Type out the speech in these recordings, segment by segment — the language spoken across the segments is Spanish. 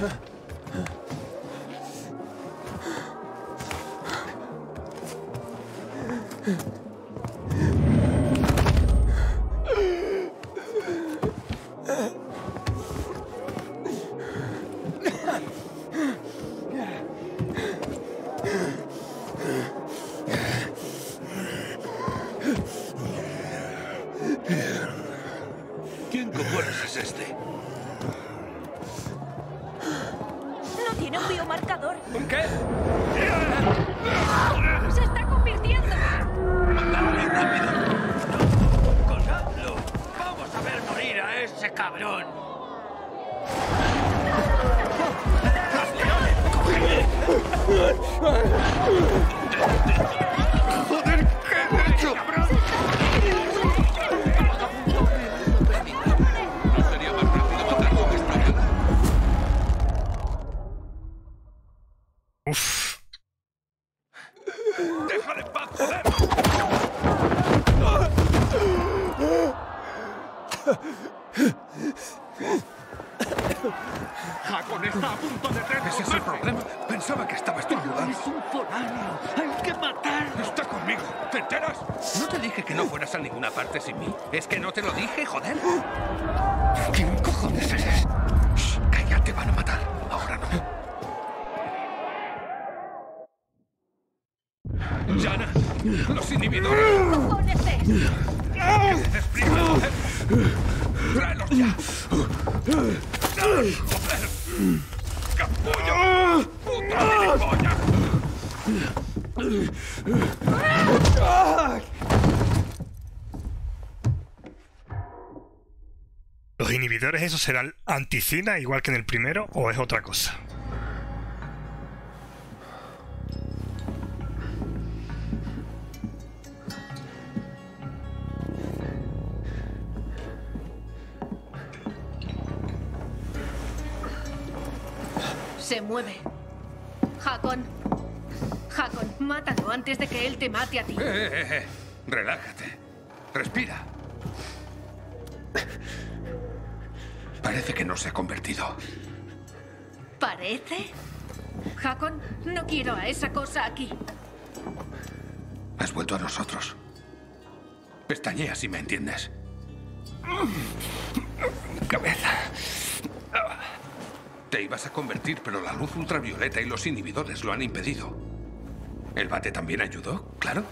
¿Quién cojones es este? No tiene un biomarcador. ¿Un qué? ¡Se está convirtiendo! ¡Dale, rápido! ¡Colgadlo! ¡Vamos a ver morir a ese cabrón! ¡Los leones! ¡Joder! ¿Qué he hecho? ¡Cabrón! ¿No sería más rápido matar con esta gana? Uf. ¡Déjale en paz, joder! Hakon está a punto de retroceder. Ese es el problema. Pensaba que estaba estornudando. Es un foráneo. Hay que matarlo. Está conmigo. ¿Te enteras? No te dije que no fueras a ninguna parte sin mí. ¿Es que no te lo dije, joder? ¿Quién cojones eres? Shh, cállate, van a matar. Ahora no. Yana, los inhibidores. ¿Qué cojones es? ¡Que se desprima, joder! ¡Tráelos ya! ¡Joder! ¡Capullo! ¡Puta gilipollas! ¿Los inhibidores esos serán anticina igual que en el primero o es otra cosa? Se mueve. Hakon. Hakon, mátalo antes de que él te mate a ti. Relájate. Respira. Parece que no se ha convertido. ¿Parece? Hakon, no quiero a esa cosa aquí. Has vuelto a nosotros. Pestañea si me entiendes. Cabeza. Te ibas a convertir, pero la luz ultravioleta y los inhibidores lo han impedido. ¿El bate también ayudó? Claro.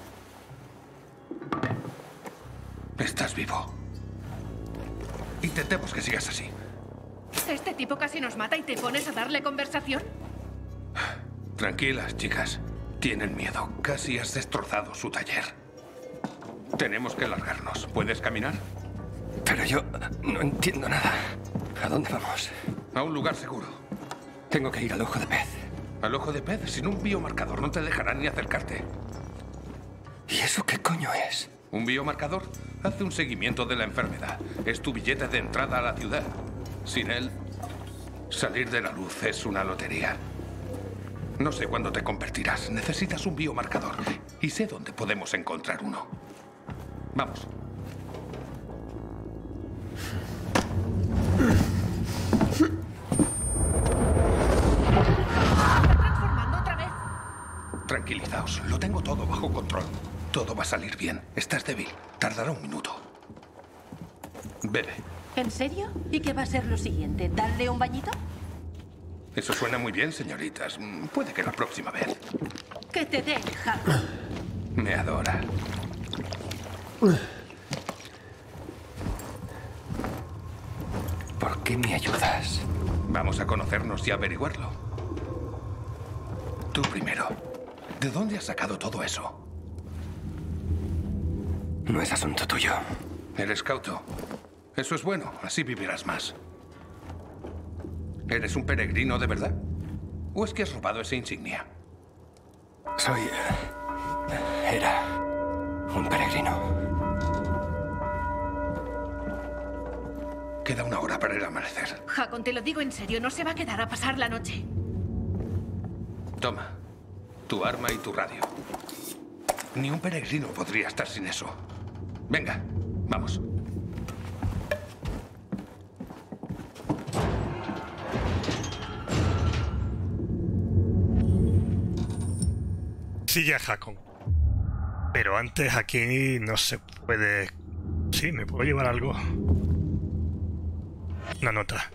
Estás vivo. Intentemos que sigas así. Este tipo casi nos mata y te pones a darle conversación. Tranquilas, chicas. Tienen miedo. Casi has destrozado su taller. Tenemos que largarnos. ¿Puedes caminar? Pero yo no entiendo nada. ¿A dónde vamos? A un lugar seguro. Tengo que ir al ojo de pez. ¿Al ojo de pez? Sin un biomarcador no te dejarán ni acercarte. ¿Y eso qué coño es? ¿Un biomarcador? Hace un seguimiento de la enfermedad. Es tu billete de entrada a la ciudad. Sin él, salir de la luz es una lotería. No sé cuándo te convertirás. Necesitas un biomarcador. Y sé dónde podemos encontrar uno. Vamos. Transformando otra vez. Tranquilizaos. Lo tengo todo bajo control. Todo va a salir bien. Estás débil. Tardará un minuto. Bebe. ¿En serio? ¿Y qué va a ser lo siguiente? ¿Darle un bañito? Eso suena muy bien, señoritas. Puede que la próxima vez. Que te den, Hakon. Me adora. ¿Por qué me ayudas? Vamos a conocernos y averiguarlo. Tú primero. ¿De dónde has sacado todo eso? No es asunto tuyo. Eres cauto. Eso es bueno, así vivirás más. ¿Eres un peregrino de verdad? ¿O es que has robado esa insignia? Soy... Era... un peregrino. Queda una hora para el amanecer. Hakon, te lo digo en serio, no se va a quedar a pasar la noche. Toma, tu arma y tu radio. Ni un peregrino podría estar sin eso. Venga, vamos. Sigue a Hakon. Pero antes aquí no se puede... Sí, me puedo llevar algo. Una nota.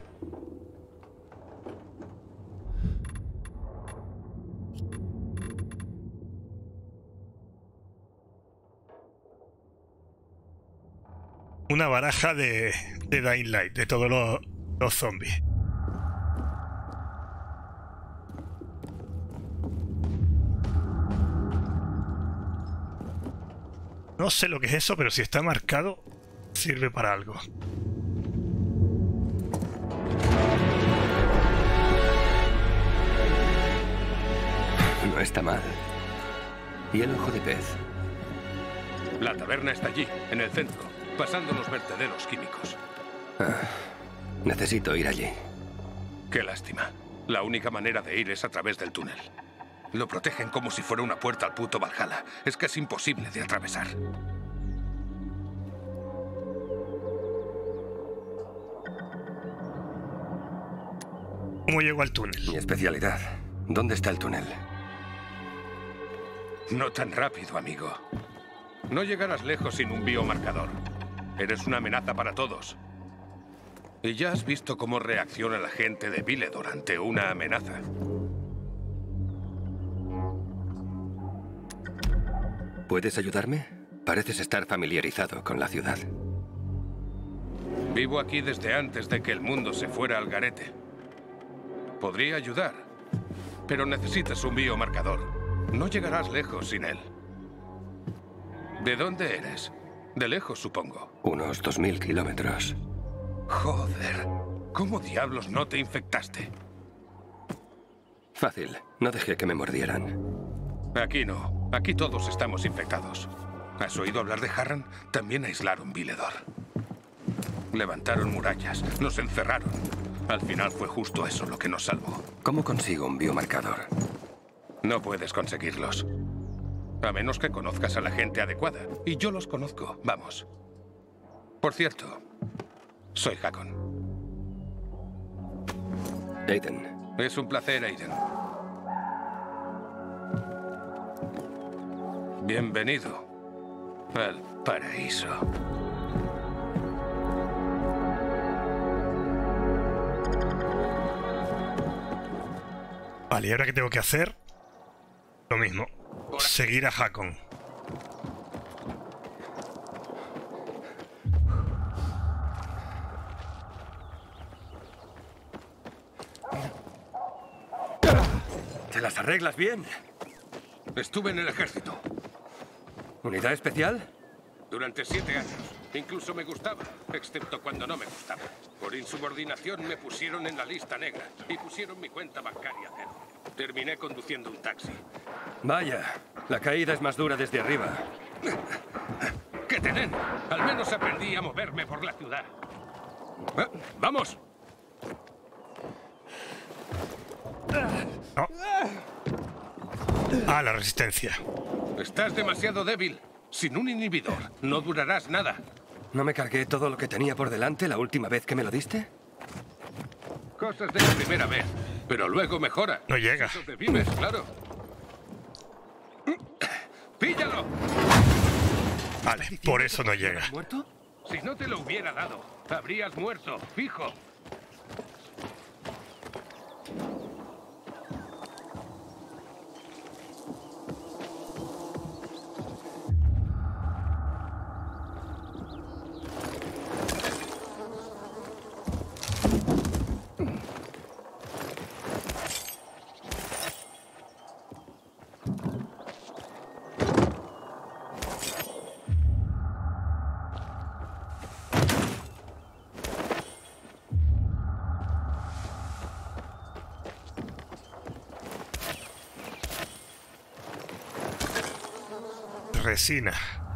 Una baraja de Dying Light, de todos los zombies. No sé lo que es eso, pero si está marcado, sirve para algo. No está mal. ¿Y el ojo de pez? La taberna está allí, en el centro, pasando los vertederos químicos. Necesito ir allí. Qué lástima. La única manera de ir es a través del túnel. Lo protegen como si fuera una puerta al puto Valhalla. Es que es imposible de atravesar. ¿Cómo llego al túnel? Mi especialidad. ¿Dónde está el túnel? No tan rápido, amigo. No llegarás lejos sin un biomarcador. Eres una amenaza para todos. Y ya has visto cómo reacciona la gente de Viledor ante una amenaza. ¿Puedes ayudarme? Pareces estar familiarizado con la ciudad. Vivo aquí desde antes de que el mundo se fuera al garete. Podría ayudar, pero necesitas un biomarcador. No llegarás lejos sin él. ¿De dónde eres? De lejos, supongo. Unos 2000 kilómetros. Joder, ¿cómo diablos no te infectaste? Fácil, no dejé que me mordieran. Aquí no, aquí todos estamos infectados. ¿Has oído hablar de Harran? También aislaron Viledor. Levantaron murallas, nos encerraron. Al final fue justo eso lo que nos salvó. ¿Cómo consigo un biomarcador? No puedes conseguirlos. A menos que conozcas a la gente adecuada. Y yo los conozco, vamos. Por cierto, soy Hakon. Aiden. Es un placer, Aiden. Bienvenido al paraíso. Vale, ¿y ahora qué tengo que hacer? Lo mismo. Seguir a Hakon. ¿Te las arreglas bien? Estuve en el ejército. ¿Unidad especial? Durante 7 años. Incluso me gustaba, excepto cuando no me gustaba. Por insubordinación me pusieron en la lista negra y pusieron mi cuenta bancaria a cero. Terminé conduciendo un taxi. Vaya, la caída es más dura desde arriba. ¡Que te den! Al menos aprendí a moverme por la ciudad. ¡Vamos! No. Ah, la resistencia. Estás demasiado débil. Sin un inhibidor, no durarás nada. ¿No me cargué todo lo que tenía por delante la última vez que me lo diste? Cosas de la primera vez, pero luego mejora. No llega. Si sobrevives, claro. ¡Píllalo! Vale, por eso no llega. ¿Muerto? Si no te lo hubiera dado, habrías muerto, fijo. Resina.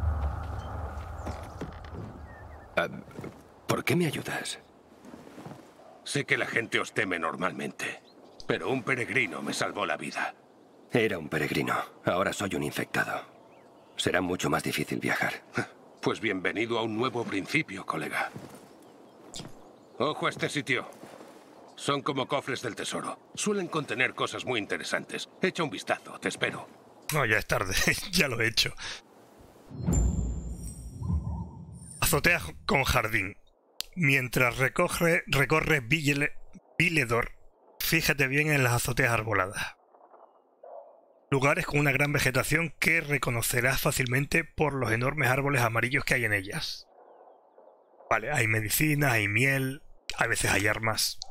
¿Por qué me ayudas? Sé que la gente os teme normalmente, pero un peregrino me salvó la vida. Era un peregrino. Ahora soy un infectado. Será mucho más difícil viajar. Pues bienvenido a un nuevo principio, colega. Ojo a este sitio. Son como cofres del tesoro. Suelen contener cosas muy interesantes. Echa un vistazo, te espero. No, ya es tarde. Ya lo he hecho. Azotea con jardín. Mientras recorres Viledor, fíjate bien en las azoteas arboladas. Lugares con una gran vegetación que reconocerás fácilmente por los enormes árboles amarillos que hay en ellas. Vale, hay medicina, hay miel, a veces hay armas.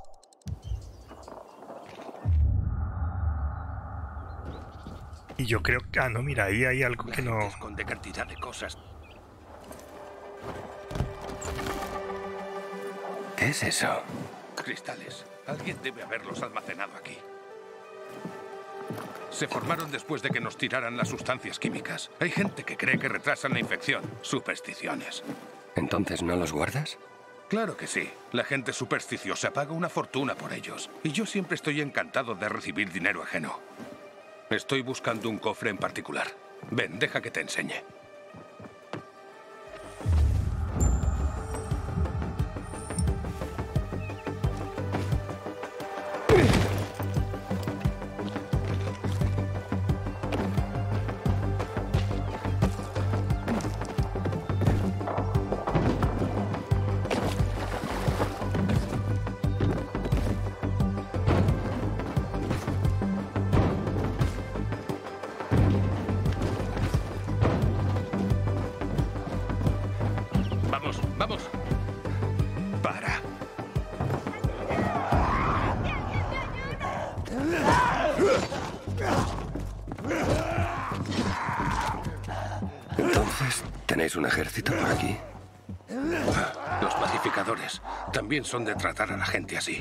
Y yo creo que... Ah, no, mira, ahí hay algo que no... Esconde cantidad de cosas. ¿Qué es eso? Cristales. Alguien debe haberlos almacenado aquí. Se formaron después de que nos tiraran las sustancias químicas. Hay gente que cree que retrasan la infección. Supersticiones. ¿Entonces no los guardas? Claro que sí. La gente supersticiosa paga una fortuna por ellos. Y yo siempre estoy encantado de recibir dinero ajeno. Estoy buscando un cofre en particular. Ven, deja que te enseñe. ¡Vamos! ¡Para! Entonces, ¿tenéis un ejército por aquí? Los pacificadores también son de tratar a la gente así.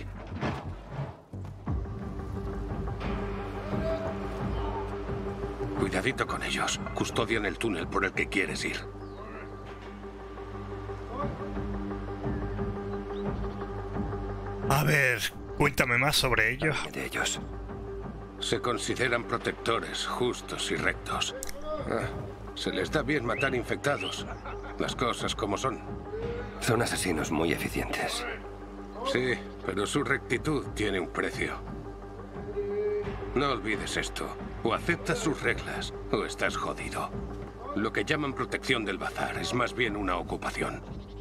Cuidadito con ellos. Custodian el túnel por el que quieres ir. A ver, cuéntame más sobre ellos. De ellos. Se consideran protectores, justos y rectos. Se les da bien matar infectados. Las cosas como son. Son asesinos muy eficientes. Sí, pero su rectitud tiene un precio. No olvides esto. O aceptas sus reglas, o estás jodido. Lo que llaman protección del bazar es más bien una ocupación.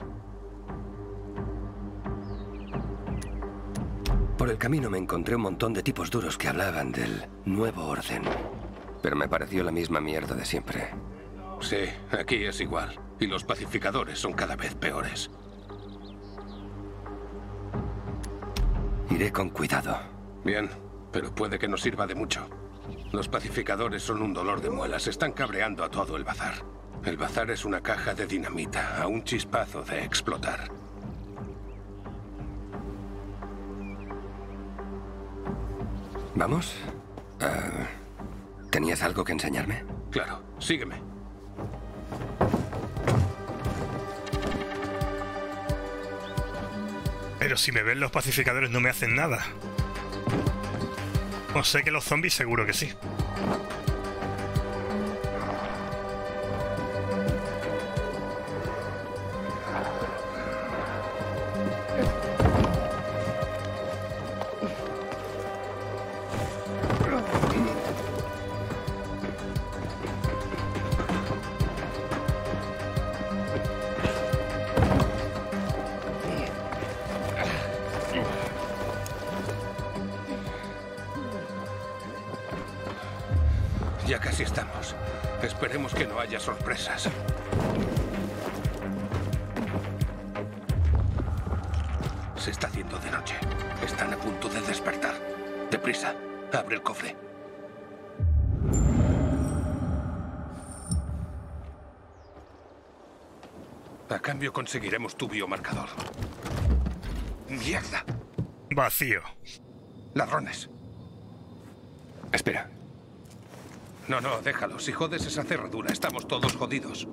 Por el camino me encontré un montón de tipos duros que hablaban del nuevo orden. Pero me pareció la misma mierda de siempre. Sí, aquí es igual. Y los pacificadores son cada vez peores. Iré con cuidado. Bien, pero puede que no sirva de mucho. Los pacificadores son un dolor de muelas. Están cabreando a todo el bazar. El bazar es una caja de dinamita, a un chispazo de explotar. ¿Vamos? ¿Tenías algo que enseñarme? Claro, sígueme. Pero si me ven los pacificadores no me hacen nada. O sé que los zombies seguro que sí. Ya casi estamos. Esperemos que no haya sorpresas. Se está haciendo de noche. Están a punto de despertar. Deprisa, abre el cofre. A cambio conseguiremos tu biomarcador. ¡Mierda! Vacío. Ladrones. Espera. No, déjalo. Si jodes esa cerradura, estamos todos jodidos.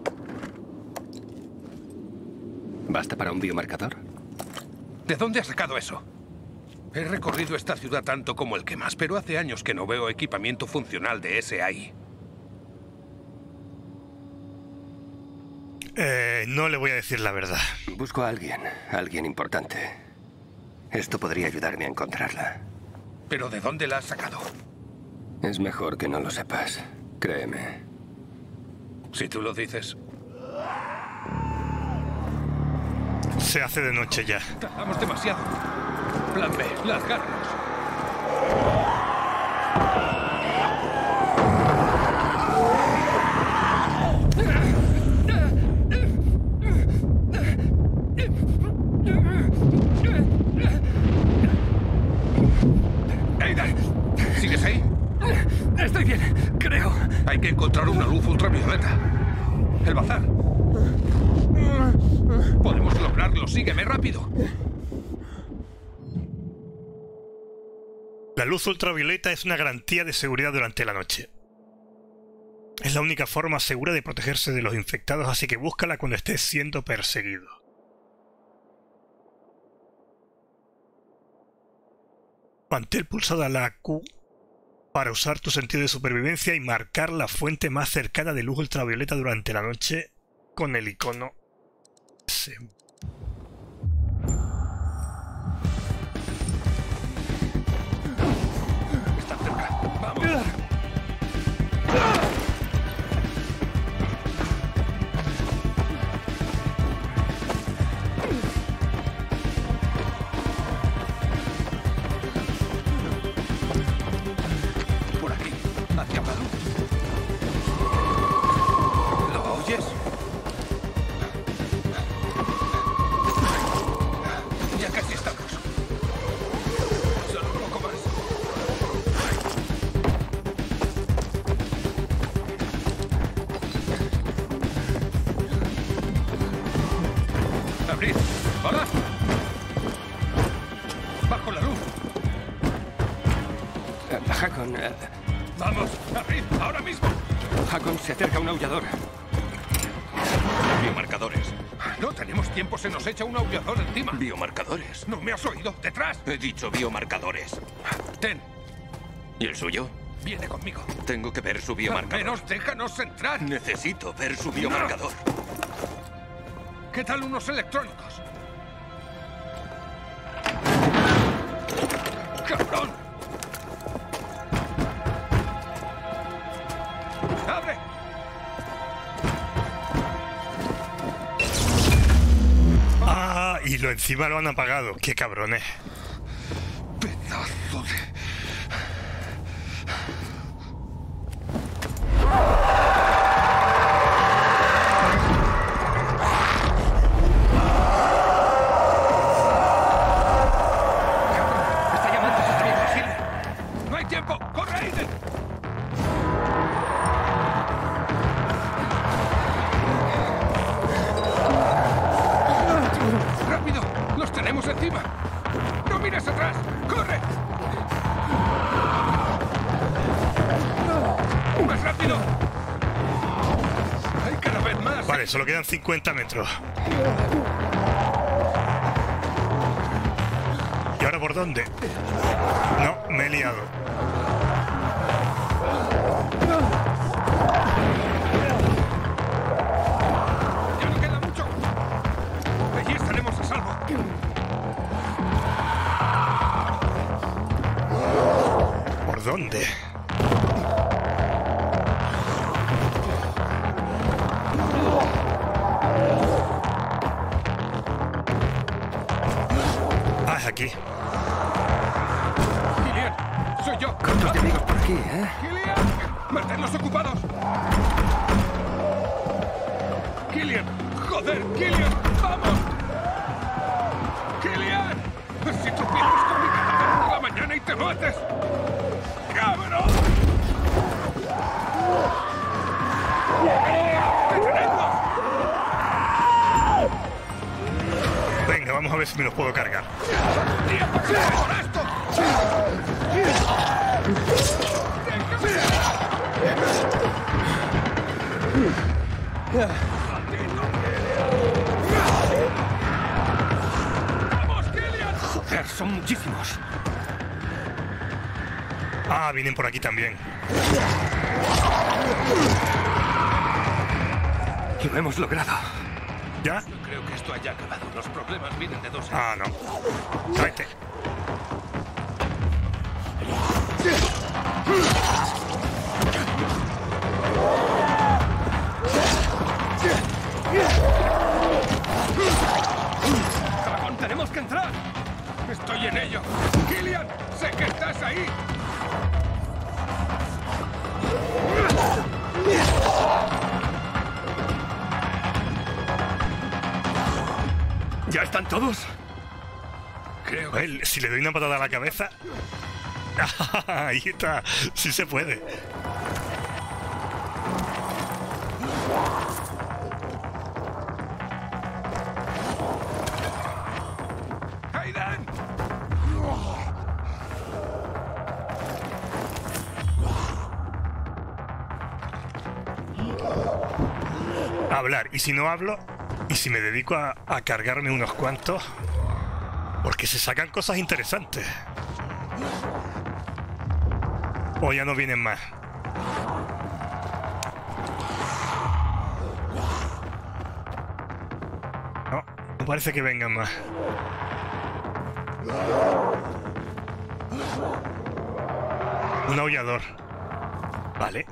¿Basta para un biomarcador? ¿De dónde has sacado eso? He recorrido esta ciudad tanto como el que más, pero hace años que no veo equipamiento funcional de ese ahí. No le voy a decir la verdad. Busco a alguien importante. Esto podría ayudarme a encontrarla. ¿Pero de dónde la has sacado? Es mejor que no lo sepas. Créeme. Si tú lo dices. Se hace de noche ya. Tardamos demasiado. Plan B, largarnos. ¡Aiden! ¿Sigues ahí? Estoy bien, creo. Hay que encontrar una luz ultravioleta. El bazar. Podemos lograrlo. Sígueme rápido. La luz ultravioleta es una garantía de seguridad durante la noche. Es la única forma segura de protegerse de los infectados, así que búscala cuando estés siendo perseguido. Mantén pulsada la Q para usar tu sentido de supervivencia y marcar la fuente más cercana de luz ultravioleta durante la noche con el icono S. Está cerca. ¡Vamos! Por aquí, hacia la luz. ¿Lo oyes? Ya casi estamos. Solo un poco más. Abrid. ¡Hola! Bajo la luz. Hakon, ¡Vamos! ¡Abrid! ¡Ahora mismo! Hakon, se acerca un aullador. Biomarcadores. No tenemos tiempo, se nos echa un aullador encima. Biomarcadores. ¿No me has oído? ¡Detrás! He dicho biomarcadores. Ten, ¿Y el suyo? viene conmigo. Tengo que ver su Al biomarcador. menos déjanos entrar. Necesito ver su biomarcador. ¿Qué tal unos electrónicos? ¡Cabrón! ¡Abre! Ah, y lo encima lo han apagado. Qué cabrones. Pedazo de... Está llamando a su amigo, Silver. ¡No hay tiempo! ¡Corre, Aiden! ¡Rápido! ¡Los tenemos encima! ¡No mires atrás! ¡Corre! ¡Más rápido! ¡Hay cada vez más! Vale, solo quedan 50 metros. ¿Y ahora por dónde? No, me he liado. ¡Ya no queda mucho! Allí estaremos a salvo. ¿Por dónde? Ah, es aquí. Killian, soy yo. ¿Cuántos enemigos por aquí, eh? ¡Killian! ¡Manténlos ocupados! ¡Killian! ¡Joder, Killian! ¡Vamos! ¡Killian! ¡Si tropiezas con mi cadáver por la mañana y te mates! ¡Cabrón! ¡Detenedlos! Venga, vamos a ver si me los puedo cargar. ¡Tía, por esto! ¡Vamos, Killian! Joder, son muchísimos. Ah, vienen por aquí también. Lo hemos logrado. ¿Ya? No creo que esto haya acabado. Los problemas vienen de dos. Ah, no. Tráete. ¡Tenemos que entrar! ¡Estoy en ello! ¡Killian! ¡Sé que estás ahí! ¿Ya están todos? Creo que... Si le doy una patada a la cabeza... Ahí está. Sí se puede. ¡Aiden! Hablar. Y si no hablo, y si me dedico a cargarme unos cuantos, porque se sacan cosas interesantes. O ya no vienen más. No, no parece que vengan más. Un aullador. Vale.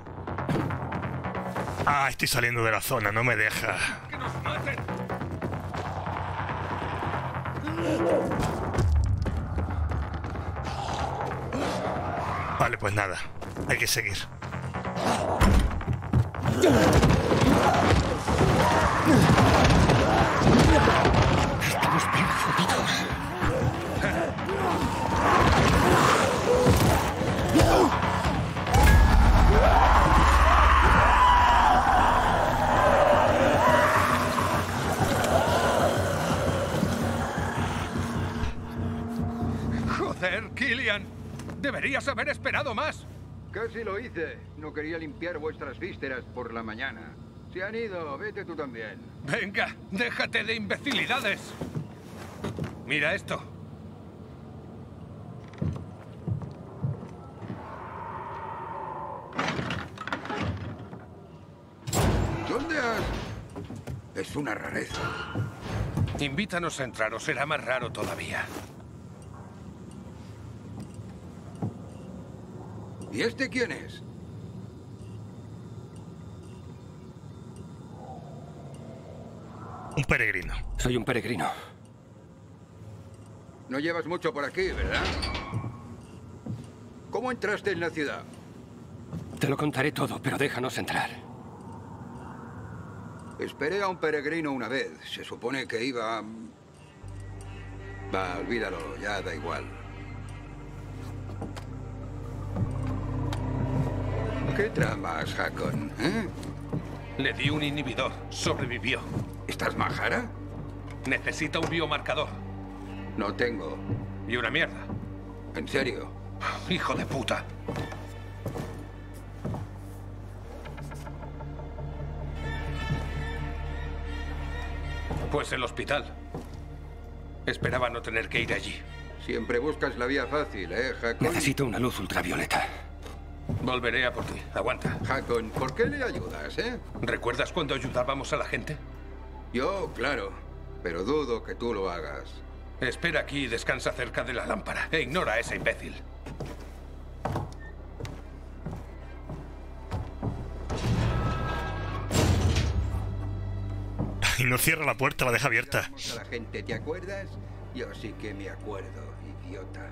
Ah, estoy saliendo de la zona, no me deja. ¡Que nos maten! Vale, pues nada. Hay que seguir. Estamos bien jodidos. ¡Joder, Killian! ¡Deberías haber esperado más! Casi lo hice. No quería limpiar vuestras vísceras por la mañana. Se han ido. Vete tú también. Venga, déjate de imbecilidades. Mira esto. ¿Dónde has...? Es una rareza. Invítanos a entrar o será más raro todavía. ¿Y este quién es? Un peregrino. Soy un peregrino. No llevas mucho por aquí, ¿verdad? ¿Cómo entraste en la ciudad? Te lo contaré todo, pero déjanos entrar. Esperé a un peregrino una vez. Se supone que iba... Va, olvídalo, ya da igual. ¿Qué tramas, Hakon? Le di un inhibidor. Sobrevivió. ¿Estás majara? Necesita un biomarcador. No tengo. Y una mierda. ¿En serio? ¡Hijo de puta! Pues el hospital. Esperaba no tener que ir allí. Siempre buscas la vía fácil, Hakon? Necesito una luz ultravioleta. Volveré a por ti. Aguanta. Hakon, ¿por qué le ayudas, ¿Recuerdas cuando ayudábamos a la gente? Yo, claro. Pero dudo que tú lo hagas. Espera aquí y descansa cerca de la lámpara. E ignora a ese imbécil. Y no cierra la puerta, la deja abierta. A la gente, ¿te acuerdas? Yo sí que me acuerdo, idiota.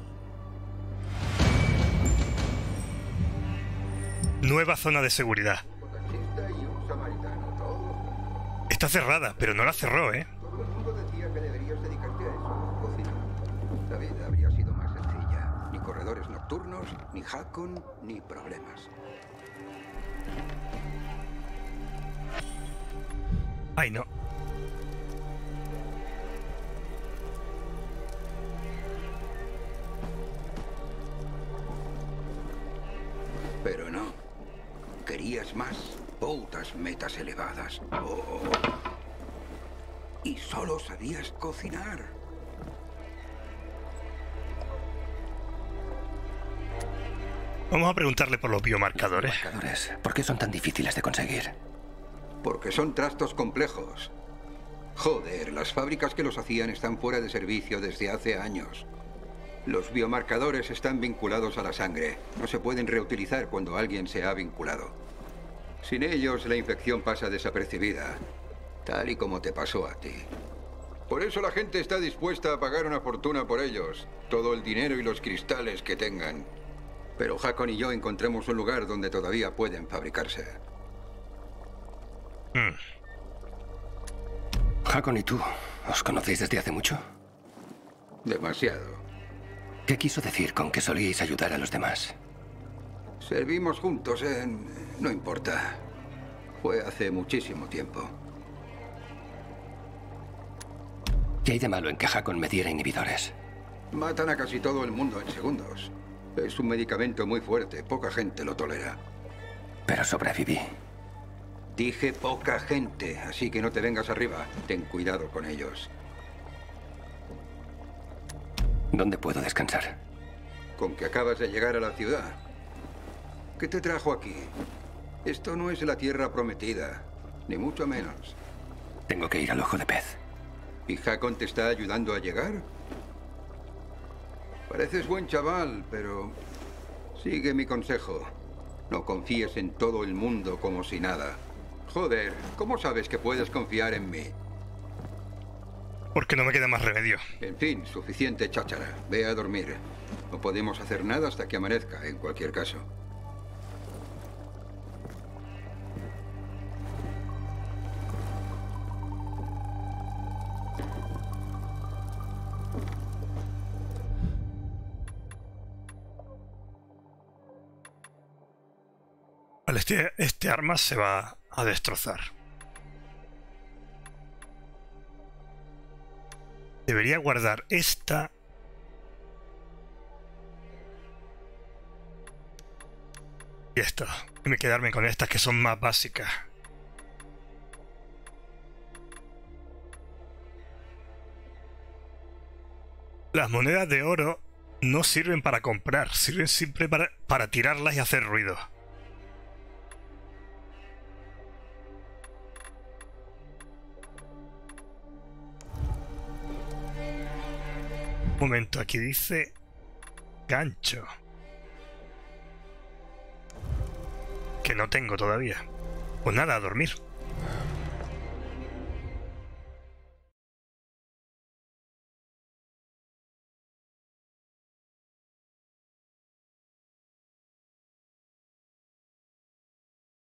Nueva zona de seguridad. Taxista y un samaritano, todo. Está cerrada, pero no la cerró, ¿eh? Todo el mundo decía que deberías dedicarte a eso, cocinar. La vida habría sido más sencilla. Ni corredores nocturnos, ni Hakon, ni problemas. Ay, no. Pero no. Querías más. Putas metas elevadas. Oh. Y solo sabías cocinar. Vamos a preguntarle por los biomarcadores. ¿Por qué son tan difíciles de conseguir? Porque son trastos complejos. Joder, las fábricas que los hacían están fuera de servicio desde hace años. Los biomarcadores están vinculados a la sangre. No se pueden reutilizar cuando alguien se ha vinculado. Sin ellos, la infección pasa desapercibida, tal y como te pasó a ti. Por eso la gente está dispuesta a pagar una fortuna por ellos. Todo el dinero y los cristales que tengan. Pero Hakon y yo encontramos un lugar donde todavía pueden fabricarse. Hakon y tú, ¿os conocéis desde hace mucho? Demasiado. ¿Qué quiso decir con que solíais ayudar a los demás? Servimos juntos en... no importa. Fue hace muchísimo tiempo. ¿Qué hay de malo en que Hakon me diera inhibidores? Matan a casi todo el mundo en segundos. Es un medicamento muy fuerte. Poca gente lo tolera. Pero sobreviví. Dije poca gente, así que no te vengas arriba. Ten cuidado con ellos. ¿Dónde puedo descansar? Con que acabas de llegar a la ciudad. ¿Qué te trajo aquí? Esto no es la tierra prometida, ni mucho menos. Tengo que ir al Ojo de Pez. ¿Y Hakon te está ayudando a llegar? Pareces buen chaval, pero... sigue mi consejo. No confíes en todo el mundo como si nada. Joder, ¿cómo sabes que puedes confiar en mí? Porque no me queda más remedio. En fin, suficiente cháchara. Ve a dormir. No podemos hacer nada hasta que amanezca, en cualquier caso. Vale, este arma se va a destrozar. Debería guardar esta. Y esto. Y me quedarme con estas que son más básicas. Las monedas de oro no sirven para comprar, sirven siempre para tirarlas y hacer ruido. Un momento, aquí dice gancho. Que no tengo todavía. Pues nada, a dormir.